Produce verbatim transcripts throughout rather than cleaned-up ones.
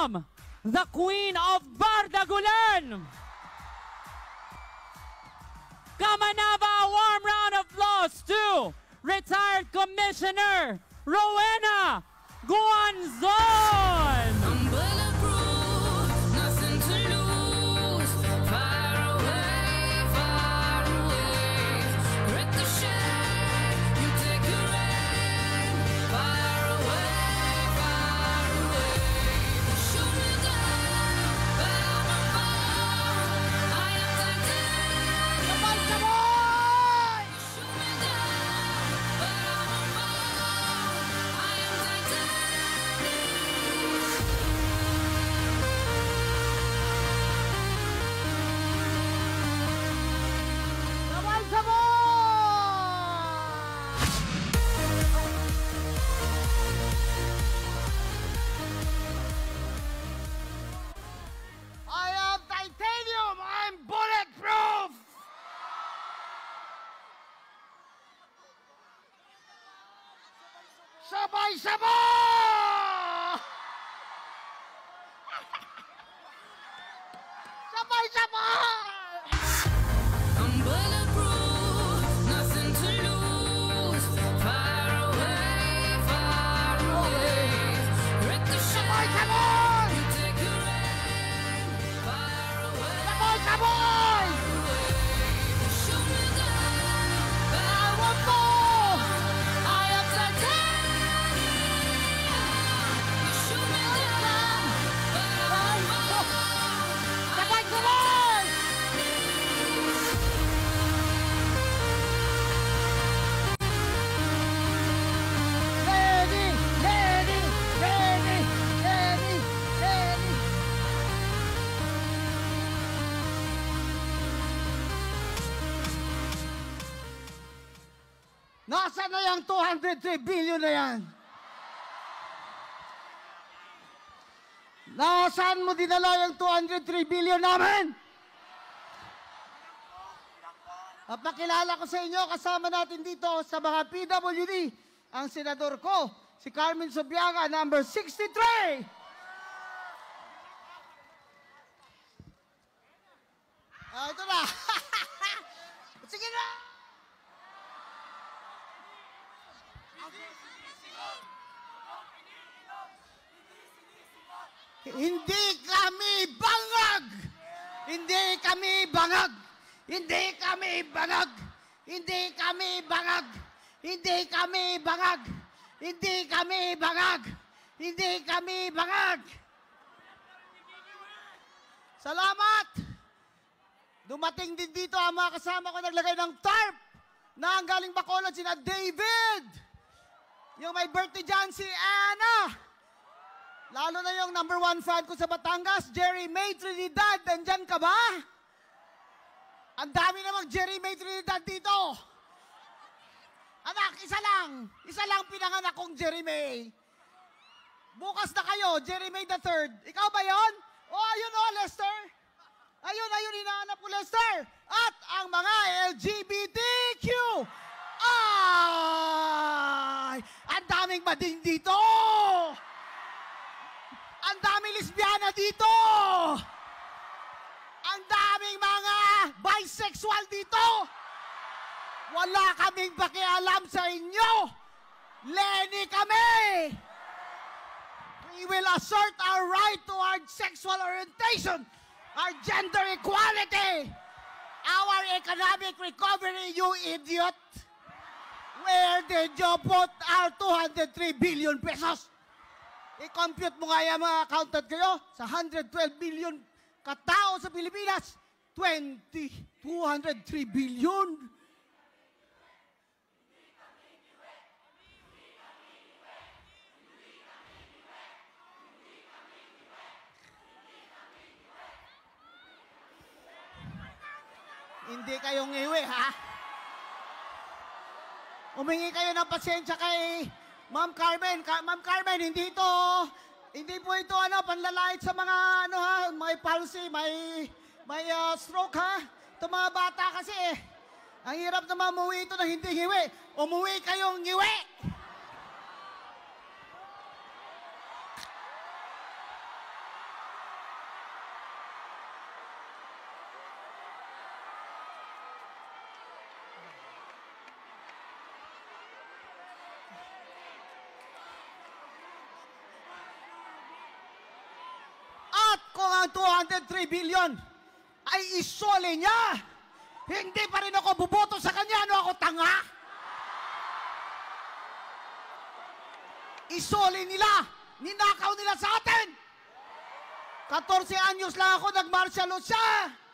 welcome the Queen of Bardagulan, Kamanava. A warm round of applause to retired Commissioner Rowena Guanzon. Sabay-sabay! Sabay-sabay! I'm bulletproof, nothing to lose. Far away, far away. Ricochet, Sabay-sabay! you take your aim. Far away, Sabay-sabay! shoot me down. I want more! I am titanium. You shoot me down, but I'm more. Sabay-sabay! Ready! Ready! Ready! Ready! Ready! Nasaan na yung two hundred three billion na yan? Nasaan mo dinala yung two hundred three billion namin? At pakilala ko sa inyo, kasama natin dito sa mga P W D, ang senador ko, si Carmen Subiaga, number sixty-three. Ah, ito na. Sige na. Hindi kami bangag! Hindi kami bangag! Hindi kami bangag! Hindi kami bangag! Hindi kami bangag! Hindi kami bangag! Hindi kami bangag! Salamat! Dumating din dito ang mga kasama ko naglagay ng tarp na ang galing Bacolod, sina David! Yung may birthday dyan, si Anna! Lalo na yung number one fan ko sa Batangas, Jerry May Trinidad. Nandyan ka ba? Ang dami namang Jerry May Trinidad dito. Anak, isa lang. Isa lang pinanganak kong Jerry May. Bukas na kayo, Jerry May the third. Ikaw ba yon? O, oh, ayun o, oh, Lester. Ayun, ayun, hinahanap ko, Lester. At ang mga L G B T Q. Ay! Ang daming bading dito! Ang daming lesbiana dito! Ang daming mga bisexual dito! Wala kaming pakialam sa inyo! Lenny kami! We will assert our right to our sexual orientation, our gender equality, our economic recovery, you idiot! Where did you put our two hundred three billion pesos? I-compute mo nga yan, mga accountant kayo, sa one hundred twelve billion katao sa Pilipinas, twenty, two hundred three billion. Hindi kayong iwi, ha? Umingi kayo ng pasensya kay Ma'am Carmen. Ka Ma'am Carmen, hindi ito, hindi po ito ano, panlalait sa mga ano ha, may palsy, may, may uh, stroke ha. Ito mga bata kasi eh. Ang hirap naman umuwi ito na hindi hiwi. Umuwi kayong ngiwi! ang two hundred three billion ay isole niya. Hindi pa rin ako buboto sa kanya. Ano ako, tanga? Isole nila. Ninakaw nila sa atin. fourteen anyos lang ako, nag-martial law siya.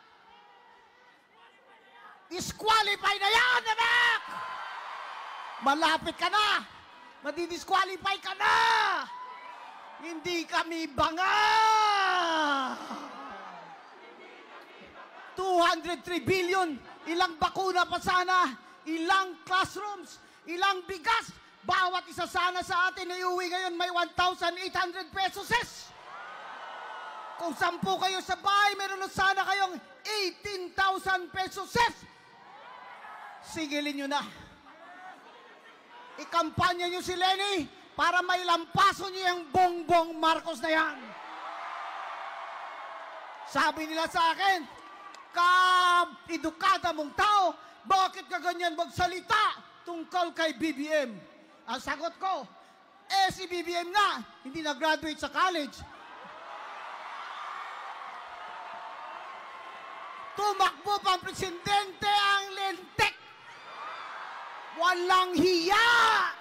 Disqualify na yan, anak! Malapit ka na. Madidisqualify ka na. Hindi kami banga. two hundred three billion. Ilang bakuna pa sana. Ilang classrooms. Ilang bigas. Bawat isa sana sa atin ay uwi ngayon may one thousand eight hundred pesos. Kung sampu kayo sa bahay, meron na sana kayong eighteen thousand pesos. Sigilin nyo na. Ikampanya nyo si Lenny para may lampaso nyo yung Bongbong Marcos na yan. Sabi nila sa akin, ka-edukada mong tao, bakit ka ganyan magsalita tungkol kay B B M? Ang sagot ko, eh si B B M nga, hindi na-graduate sa college. Tumakbo pang presidente ang lentek. Walang hiya!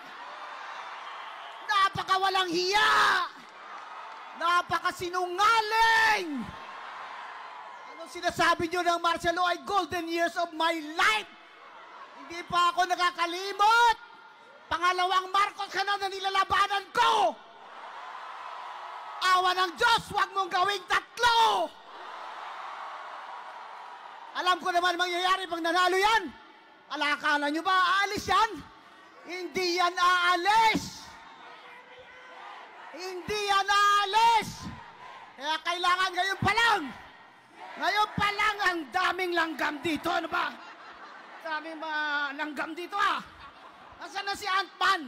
Napaka-walang hiya! Napaka-sinungaling! Ano sinasabi nyo ng martial law ay golden years of my life? Hindi pa ako nakakalimot! Pangalawang Marcos ka na na nilalabanan ko! Awa ng Diyos, huwag mong gawing tatlo! Alam ko naman mangyayari pag nanalo yan. Alakala nyo ba aalis yan? Hindi yan aalis! Hindi yan aalis! Kaya kailangan ngayon pa lang! Ngayon pa lang ang daming langgam dito. Ano ba? Daming mga langgam dito ah! Nasaan na si Ant-Man?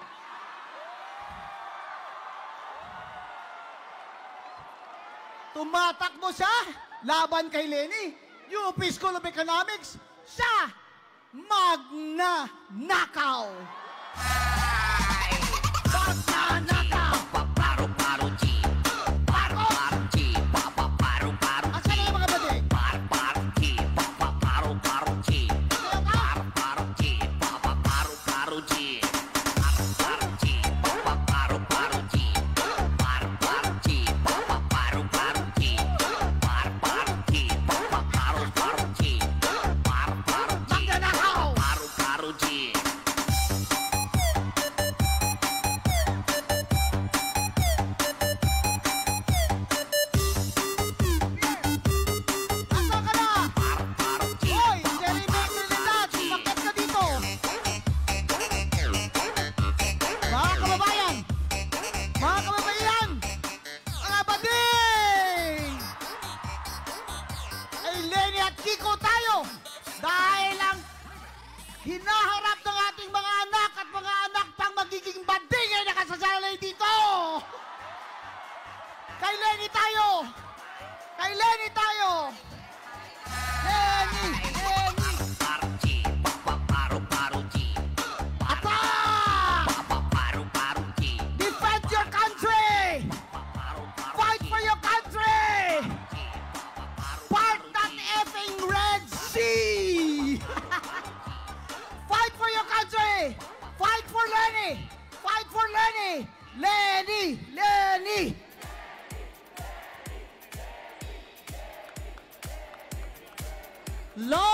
Tumatakbo siya laban kay Lenny. U P School of Economics, siya magna nakaw. Magna-nakaw. Paru-paru-chi. Paru-paru-chi. Paru-paru-chi. Asan na yung mga bading? Paru-paru-chi. Paru-paru-chi. Paru-paru-chi. Paru-paru-chi. Paru-paru-chi. Paru-paru-chi. Paru-paru-chi. Paru-paru-chi. Paru-paru-chi. Paru-paru-chi. Paru-paru-chi. Magnanakaw. Paru-paru-chi. Asan ka na? Paru-paru-chi. Hoy, Jerry Trinidad, bakit ka dito? Mga kababayan, mga kababayan, mga bading! Ay Lenny at Kiko tayo dahil ang hinaharap ng ating mga anak at mga anak pang magiging bading ay nakasasalay dito! Kay Lenny tayo! Kay Lenny tayo! Lenny! Lenny! Paru-paru-chi. Paru-paru-chi. Attack! Paru-paru-chi. Defend your country! Fight for your country! Part that effing Red Sea! Fight for your country! Fight for Lenny! Fight for Lenny! Lenny! Lenny! Long